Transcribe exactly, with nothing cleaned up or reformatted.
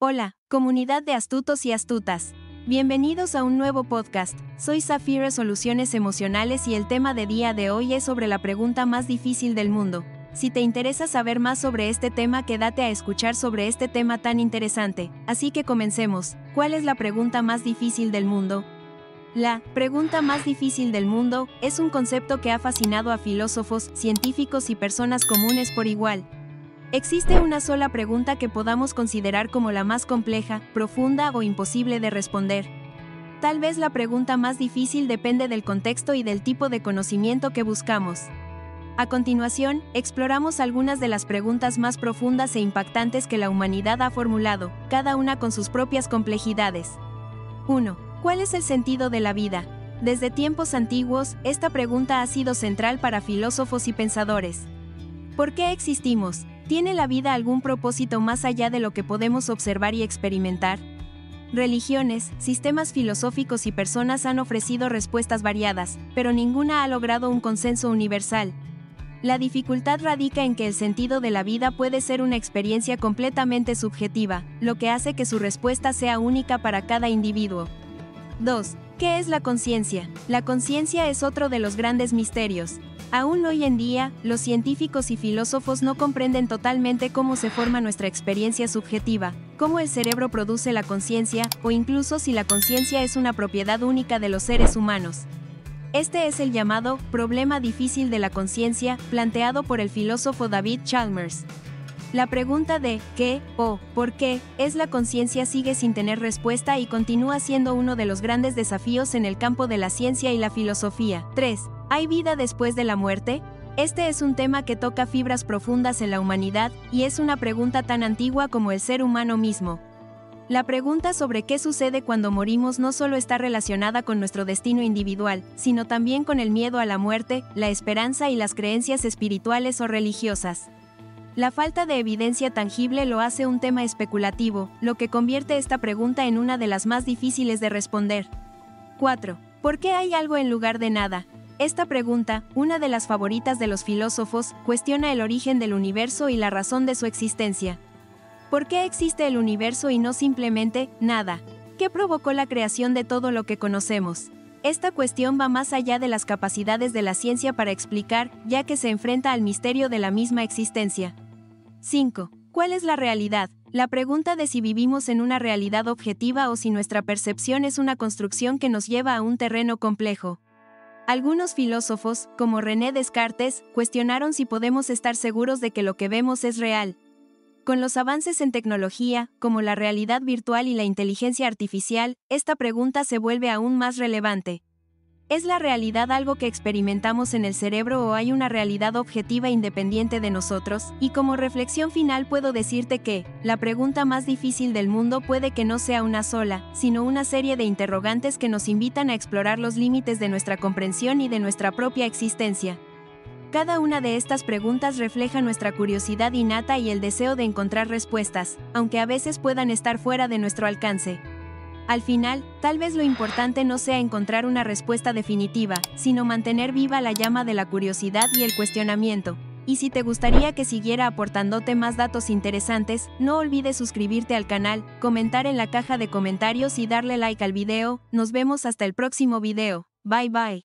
Hola, comunidad de astutos y astutas. Bienvenidos a un nuevo podcast. Soy Zafira Soluciones Emocionales y el tema de día de hoy es sobre la pregunta más difícil del mundo. Si te interesa saber más sobre este tema, quédate a escuchar sobre este tema tan interesante. Así que comencemos. ¿Cuál es la pregunta más difícil del mundo? La pregunta más difícil del mundo es un concepto que ha fascinado a filósofos, científicos y personas comunes por igual. ¿Existe una sola pregunta que podamos considerar como la más compleja, profunda o imposible de responder? Tal vez la pregunta más difícil depende del contexto y del tipo de conocimiento que buscamos. A continuación, exploramos algunas de las preguntas más profundas e impactantes que la humanidad ha formulado, cada una con sus propias complejidades. uno. ¿Cuál es el sentido de la vida? Desde tiempos antiguos, esta pregunta ha sido central para filósofos y pensadores. ¿Por qué existimos? ¿Tiene la vida algún propósito más allá de lo que podemos observar y experimentar? Religiones, sistemas filosóficos y personas han ofrecido respuestas variadas, pero ninguna ha logrado un consenso universal. La dificultad radica en que el sentido de la vida puede ser una experiencia completamente subjetiva, lo que hace que su respuesta sea única para cada individuo. dos. ¿Qué es la conciencia? La conciencia es otro de los grandes misterios. Aún hoy en día, los científicos y filósofos no comprenden totalmente cómo se forma nuestra experiencia subjetiva, cómo el cerebro produce la conciencia, o incluso si la conciencia es una propiedad única de los seres humanos. Este es el llamado problema difícil de la conciencia, planteado por el filósofo David Chalmers. La pregunta de ¿qué o por qué es la conciencia sigue sin tener respuesta y continúa siendo uno de los grandes desafíos en el campo de la ciencia y la filosofía. tres. ¿Hay vida después de la muerte? Este es un tema que toca fibras profundas en la humanidad y es una pregunta tan antigua como el ser humano mismo. La pregunta sobre qué sucede cuando morimos no solo está relacionada con nuestro destino individual, sino también con el miedo a la muerte, la esperanza y las creencias espirituales o religiosas. La falta de evidencia tangible lo hace un tema especulativo, lo que convierte esta pregunta en una de las más difíciles de responder. cuatro. ¿Por qué hay algo en lugar de nada? Esta pregunta, una de las favoritas de los filósofos, cuestiona el origen del universo y la razón de su existencia. ¿Por qué existe el universo y no simplemente nada? ¿Qué provocó la creación de todo lo que conocemos? Esta cuestión va más allá de las capacidades de la ciencia para explicar, ya que se enfrenta al misterio de la misma existencia. cinco. ¿Cuál es la realidad? La pregunta de si vivimos en una realidad objetiva o si nuestra percepción es una construcción que nos lleva a un terreno complejo. Algunos filósofos, como René Descartes, cuestionaron si podemos estar seguros de que lo que vemos es real. Con los avances en tecnología, como la realidad virtual y la inteligencia artificial, esta pregunta se vuelve aún más relevante. ¿Es la realidad algo que experimentamos en el cerebro o hay una realidad objetiva independiente de nosotros? Y como reflexión final puedo decirte que, la pregunta más difícil del mundo puede que no sea una sola, sino una serie de interrogantes que nos invitan a explorar los límites de nuestra comprensión y de nuestra propia existencia. Cada una de estas preguntas refleja nuestra curiosidad innata y el deseo de encontrar respuestas, aunque a veces puedan estar fuera de nuestro alcance. Al final, tal vez lo importante no sea encontrar una respuesta definitiva, sino mantener viva la llama de la curiosidad y el cuestionamiento. Y si te gustaría que siguiera aportándote más datos interesantes, no olvides suscribirte al canal, comentar en la caja de comentarios y darle like al video. Nos vemos hasta el próximo video. Bye bye.